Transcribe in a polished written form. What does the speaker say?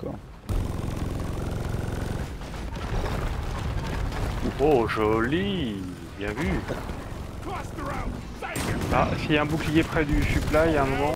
D'accord. Oh, joli. Bien vu. Ah, s'il y a un bouclier près du supply, à un moment...